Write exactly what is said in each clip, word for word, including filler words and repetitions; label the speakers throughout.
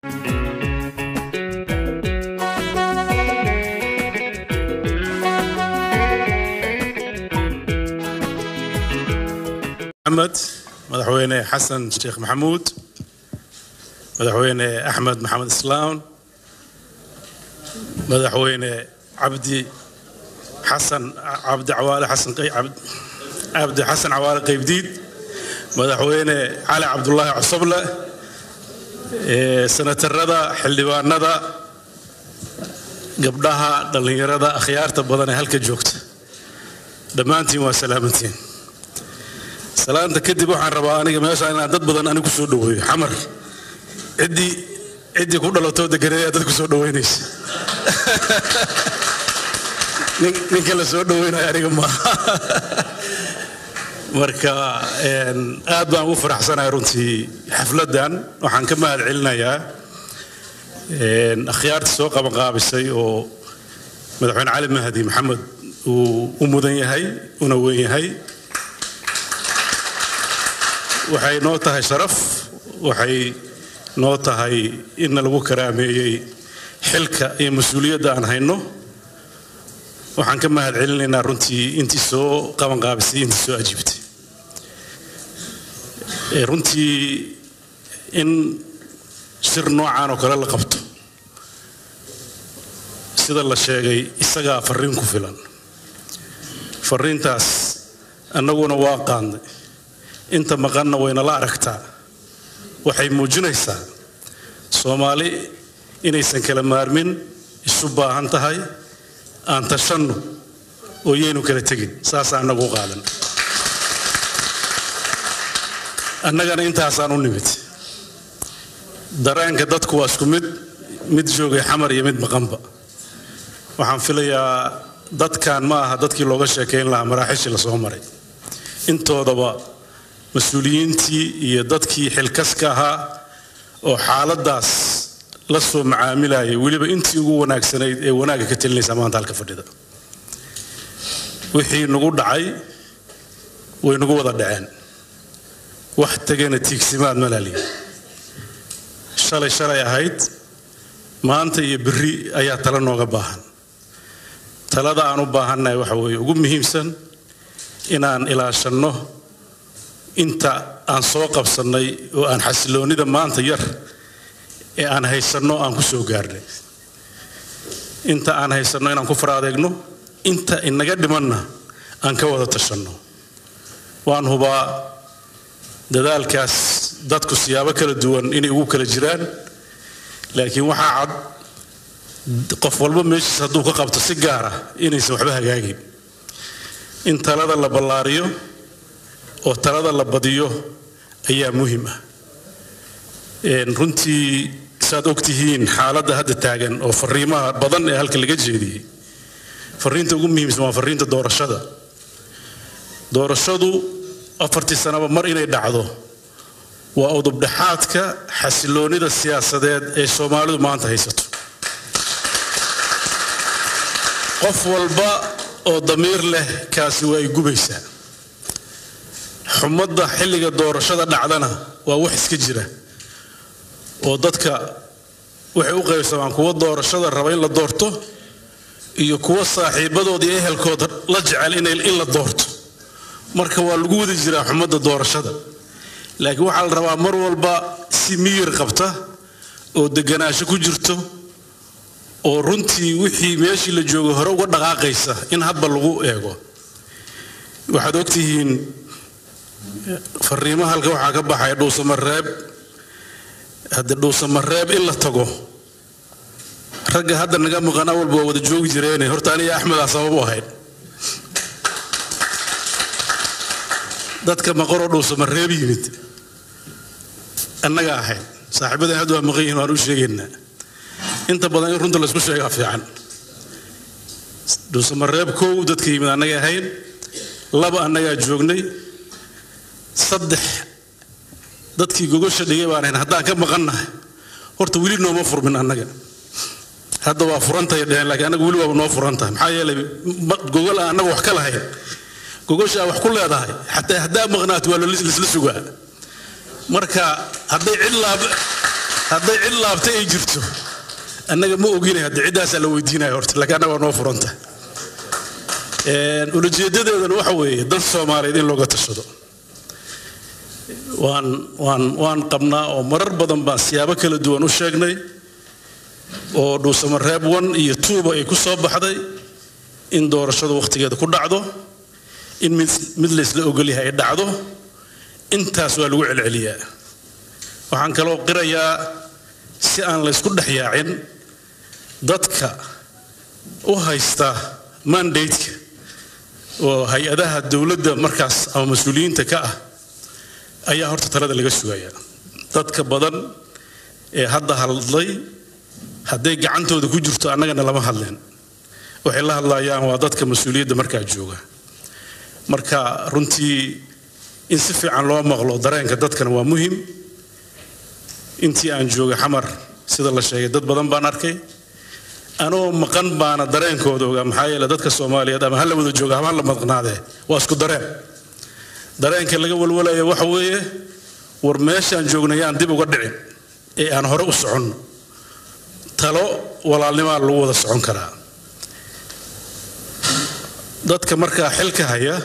Speaker 1: محمد مدحوينه حسن الشيخ محمود مدحوينه أحمد محمد إسلام مدحوينه عبدي حسن عبد عوالة حسن قي عبد عبد حسن عوالة قيبديد مدحوينه علي عبد الله عصبلة سنة الرضا حلوان نضا قبلها دلني رضا أخيار تبضنا هلك جوكت دمانتي وسلامتين سلامتك كدي بوحان رباني ماشي أنا ضد بدن أنا كسر دوي حمر عدي عدي كل لو تود كريه ضد كسر دوينيش نكلا سر دوينا يعني كم مركا إن أبا وفرح سنة رنتي حفلة دان وحن كمال علنا يا إن أخيار السوق مقابل السي و مدحون علي مهدي محمد ومدني هاي ونوي هاي waxay noo tahay sharaf waxay noo tahay in lagu karaameeyay xilka iyo mas'uuliyadda aan hayno waxaan ka mahad celinaynaa runtii intii soo qaban qaabisay intii soo ajibtay ee runtii in sir noocaan oo kale la qabto sida la sheegay isaga fariin ku filan fariintaas annaguna waa qaadnay inta maqanna wayna la aragtaa waxay muujinaysaa Soomaali inaysan kala maarmin isu baahan tahay aan tashanno oo yeenu kala tagin saas anagu qaadan annagana intaasaan u nimid dareenka dadku waa isku mid mid joogay xamar iyo mid maqanba waxaan filayaa dadkan ma aha dadkii looga sheekeyn lahaa maraaxiishii la soo maray intoodaba مسؤولينتي يدتكي حلكسكها أو حالة داس لسه معاملة ولي أنتي وناك سنة وناك كتلني سمان تالك فريدة وحي نقول دعي ونقول ضدعان واحد تجينا تيكسيمات ملالي شالي شالي هايد ما أنت يبري أي تلنا وجباهن تلا ده أنا باهن وحوي وقوم مهمسن إن إلى شنه inta aan soo qabsanay oo aan xasiloonida maanta yar ee aan haysano aan ku soo gaarnay inta aan haysano inaan ku faraadeegno inta inaga dhimanna aan ka wada tashano waan hubaa dadaalkaas dadku siyaabo kala duwan inay ugu kala jiraan laakiin waxa cad qof walba meeshiisa hadduu ka qabto si gaar ah inaysan waxba hagaagin in talada la ballaariyo oo talada la badiyo ayaa muhiim ah een runtii saad ogtihiin xaaladda hadda taagan oo fariimaha badan ee halka laga jeediyay fariinta ugu muhiimsan waa fariinta doorashada doorashadu afartii sanaba mar inay dhacdo waa udub dhaxaadka xasiloonida siyaasadeed ee Soomaalidu maanta haysato qof walba oo damiir leh kaasi way gubaysaa حمد حلق الدور شذا دعنا ووحس كجرة ودتك وحوق يسمع كوا الدور شذا الربعين للدورته يكوا صاحب بدو دي أهل كودر لجعل إن إلا الدورته مركب الجود جرا حمد الدور شذا لكن وحال ربع مر والبا سمير قبته ودجناش كجرته ورنتي وحي ماشي للجوه هرو ودقاقيسه إن هب اللغو إيجو واحد وقتهين فريمة هالك waxaa ka baxay dhuuso mareeb hadda dhuuso mareeb illa tago ragga hadda naga maqana walba wada joogi jireen horta aniga Axmed sabab u ahayd dadka maqoro dhuuso mareeb yimid annaga ahayd saaxiibada hadda waa maqayn waan u sheegaynaa inta badan in runta la isku sheegaa fiican dhuuso mareeb koow dadka yimid annaga ahayn laba annaga joognay صدح dadkii gogosha dhigay baan haddaan ka maqannahay horta wili nooma furmin annaga hadda waa furantay dheen laakiin anagu wili waa noo furantay maxaa yeelay gogol aan anagu wax ka lahayn gogosha wax ku leedahay hatta hadaa maqnaat waa la isla sugaa marka hadday cid laab hadday cid laabtay ay jirto annaga ma oginahay hadda cidaas la weydiinayo horta laakiin annaga noo furanta een ujeedadeedana waxa weeye dad Soomaaliyeed in looga tashado waan waan waan qabnaa oo marar badan baan siyaabo kala duwan u sheegnay oo dhuusamareeb one iyo two ba ay ku soo baxday in doorashada waqtigeeda ku dhacdo in mid la isla ogol yahay dhacdo intaas waa lagu celceliyaa waxaan kaloo qirayaa si aan la isku dhaxyaacin dadka u haysta mandate oo hay'adaha dawladda markaas ama mas'uuliyiinta ka ah ayaa horta talada laga sugayaa dadka badan ee hadda hadlay hadday gacantooda ku jirto annagana lama hadleen waxay la hadlayaan waa dadka mas'uuliyadda markaa jooga marka runtii in si fiican loo maqlo dareenka dadkana waa muhiim intii aan joogay xamar sida la sheegay dad badan baan arkay anoo maqan baana dareenkooda ogaa maxaa yeelay dadka Soomaaliyeed ama hal wada jooga ama la maqnaade waa isku dareen dareenka laga walwalayo waxa weeye war meeshaan joognayaan dib uga dhicin ee aan hore u socon talo walaalnimo lagu wada socon karaa dadka markaa xilka haya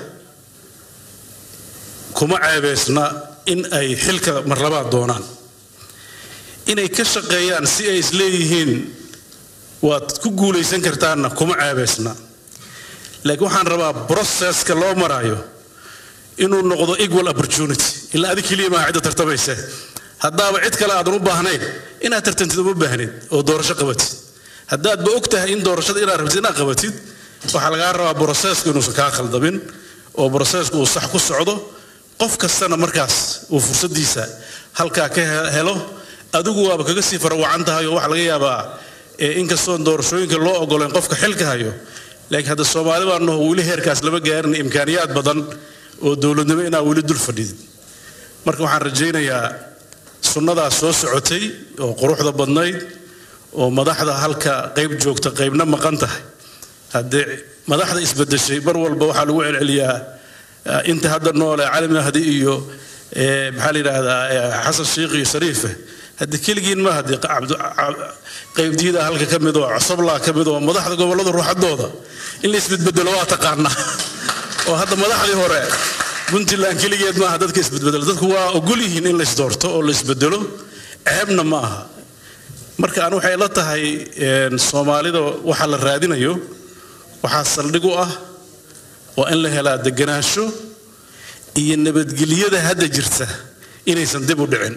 Speaker 1: kuma ceebeysna in ay xilka mar labaad doonaan inay ka shaqeeyaan si ay isleeyihiin waad ku guuleysan kartaana kuma ceebeysna laakiin waxaan rabaa processka loo marayo inuu noqdo equal opportunity ila adiga kaliya ma cid tartamaysa hadaba cid kale aad u baahnayn inaad tartantid uma baahnid oo doorasho qabatid haddaad ba ogtahay in doorashada inaad rabtid inaad qabatid waxa laga rabaa processka inuu ka khaldamin oo processka uu sax ku socdo qof kastana markaas uu fursadiisa halka ka helo adigu waaba kaga sii farwacan tahay oo waxa laga yaabaa in kastoo doorashooyinka loo ogoleen qofka xilka hayo laakiin hadda Soomaaliba noo wali heerkaas laba gaarin imkaaniyaad badan oo dawladnimo inaa wali dul fadhid marka waxaan rajaynayaa sunnadaas soo socotay oo quruxda badnayd oo madaxda halka qayb joogta qaybna maqan tahay hadii madaxda isbedeshay bar walba waxa lagu celceliyaa inta hadda noole Cali Mahdi iyo ee maxaa la yiraahdaa Xasan Sheekh iyo Shariif hadda kaligiin ma hadii qaybdiida halka kamid oo cusubla kamid oo madaxda gobolada ruuxadooda in la isbedbedelo waa taqaana oo hadda madaxdii hore Puntland kaligeed ma dadka isbedbedelo dadku waa ogol yihiin in la isdoorto oo la isbedelo ceebna ma aha marka aan waxay la tahay Soomaalida waxa la raadinayo waxa saldhig u ah waa in la helaa deganaansho iyo nabadgelyada hadda jirta inaysan dib u dhicin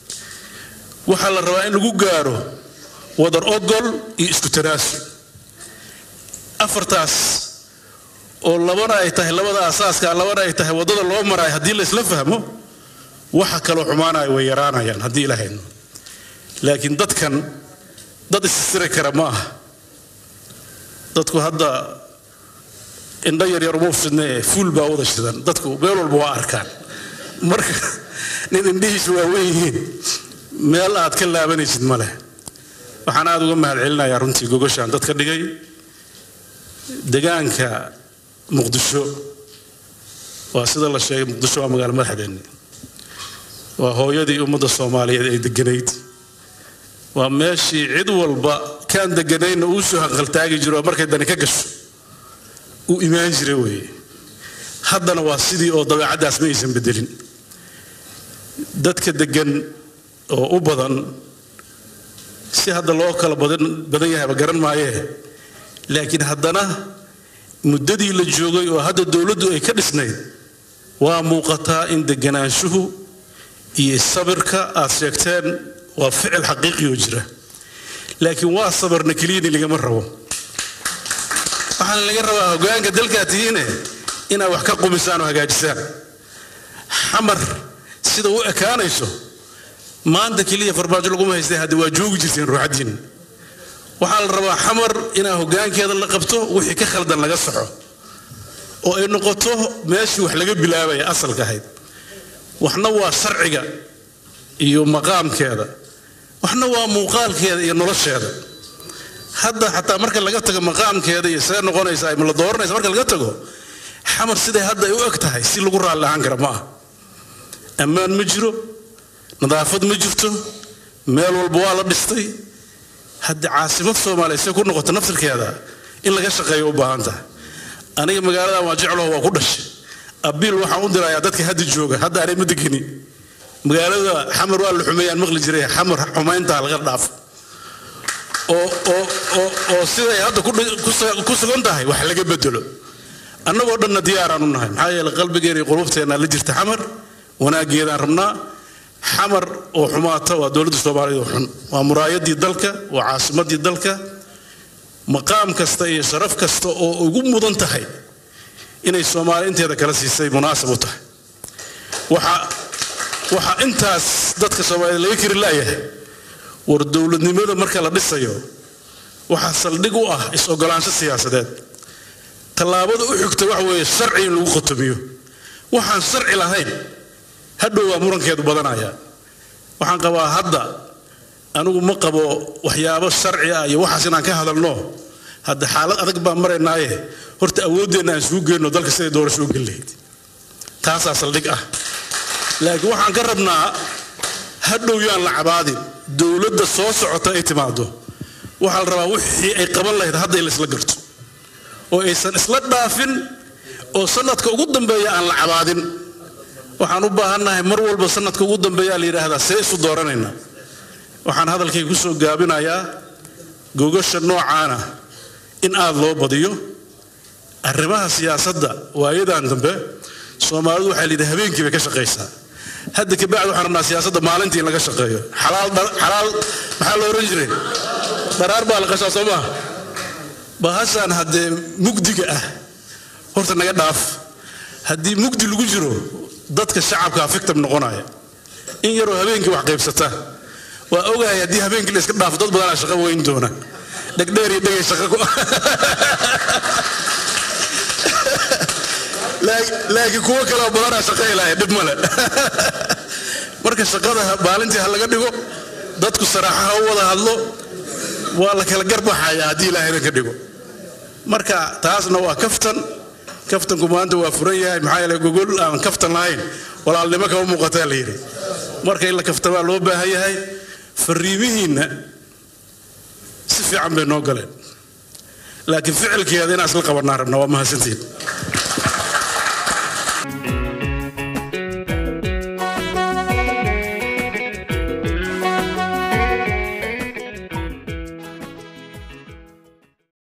Speaker 1: waxa la rabaa in lagu gaaro wadar ogol iyo isku tanaasul afartaas oo labana ay tahay labada asaaska labana ay tahay wadada loo maray hadii la isla fahmo waxa kale xumaanay way yaraanayaan hadii la hayno laakiin dadkan dad isir kara ma aha dadku hadda inda yar yar uu fidnay full baa wada shidan dadku meel walba waa arkaan marka nin indhihiisu waa weeyeen meel aad ka laabanaysid ma leh waxaan aad uga mahad celinayaa runtii gogoshaan dadka dhigay deegaanka Muqdisho waa sida la sheegay Muqdisho waa magaalo madaxdeena waa hooyadii ummadda Soomaaliyeed ay deganayd waa meeshii cid walba kan deganayna uu soo hanqaltaagi jiro markay dani ka gasho uu iimaan jiray way haddana waa sidii oo dabeecadaas ma aysan bedelin dadka degan oo u badan si hadda loo kala badan badan yahay garan maayee laakiin haddana muddadii la joogay oo hadda dawladdu ay ka dhisnayd waa muuqataa in deganaanshuhu iyo sabirka aad sheegteen waa ficil xaqiiqi oo jira laakiin waa sabarna kaliya laga ma rabo waxaan laga rabaa hoggaanka dalka tiina ina wax ka qumisaan oo hagaajisaan xamar sida uu ekaanayso maanta kaliya farmaajo lagu haystay hadda waa joogi jirteen ruuxadiin waxaa la rabaa xamar ina hoggaankeeda la qabto wixii ka khaldan laga saxo oo ay noqoto meeshii wax laga bilaabay asalka ahayd waxna waa sharciga iyo maqaamkeeda waxna waa muuqaalkeeda iyo nolosheeda hadda hatta marka laga tago maqaamkeeda iyo soo noqonaysa ay la dooranaysa marka laga tago xamar sida hadda ay u egtahay si lagu raalahan karo ma ammaan ma jiro nadaafad ma jirto meel walba waa la dhistay hadda caasimad Soomaaliya si ku noqoto naftirkeeda in laga shaqeeyo u baahan tahay aniga magaalada waa jeclo waa ku dhashay abil waxaan u dirayaa dadka hadda jooga hadda aanay madagini magaalada xamar waa la xumeeyaan maqli jiray xamar xumeynta laga dhaaf oo oo oo sida hadda ku sugan tahay wax laga bedelo annagoo dhan diyaaraan u nahay maxaa yeelay qalbigeena qulubteena la jirta xamar wanaageeda rabnaa xamar oo xumaata waa dawladda Soomaaliyeed xun waa muraayadii dalka waa caasimadii dalka maqaam kasta iyo sharaf kasta oo ugu mudan tahay inay Soomaaliya inteeda kala siisay munaasab u tahay waxa waxa intaas dadka Soomaaliyeed laga kiri laayahay war dawladnimada marka la dhisayo waxa saldhig u ah is ogolaansho siyaasadeed talaabada u xigta wax weeye sharci in lagu qotamiyo waxaan sharci lahayn hadhow waa murankeedu badanaya waxaan qabaa hadda anigu ma qabo waxyaabo sharci ah iyo waxaas inaan ka hadalno hadda xaalad adag baan maraynaaye horta awoodeena aan isugu geeyno dalka sidii doorasho u galeyd taas saldhig ah laakiin waxaan ka rabnaa hadhow yaan la cabaadin dawladda soo socota ay timaado waxa la rabaa wixii ay qaban lahayd hadda in la isla garto oo aysan isla dhaafin oo sanadka ugu dambeeya aan la cabaadin waxaan u baahanahay mar walba sanadka ugu dambeeya la yiraahdaa see isu dooranayna waxaan hadalkay ku soo gaabinayaa gogasha noocaana in aad loo badiyo arrimaha siyaasadda waayadan dambe Soomaalidu waxay leedahay habeenkii bay ka shaqeysaa hadda ka bacdu waxaan rabnaa siyaasadda maalintii in laga shaqeeyo xalaal xalaal maxaa loo oran jiray daraar baa la qashaa Soomaa bahashan hadde mugdiga ah horta naga dhaaf haddii mugdi lagu jiro dadka shacabka victim noqonaya in yaro habeenkii wax qaybsata waa ogahay haddii habeenkii la iska dhaafo dad badan shaqo weyn doona dhagdheer iyo dhagay shaqo laakiin kuwa kale oo badan shaqeynaya dib male marka shaqada baalintii hal laga dhigo dadku saraaxaha u wada hadlo waa la kala garbaxaya haddii Ilaahay ka dhigo marka taasna waa kaftan kaftanku maanta waa furan yahay maxaa yeelay gogol aan kaftan lahayn walaalnimo ka muuqata la yiri marka in la kaftan waa loo baahan yahay fariimihiina si fiican bay noo galeen laakiin ficilkeeda in asal qabanaa rabna waa mahadsantiin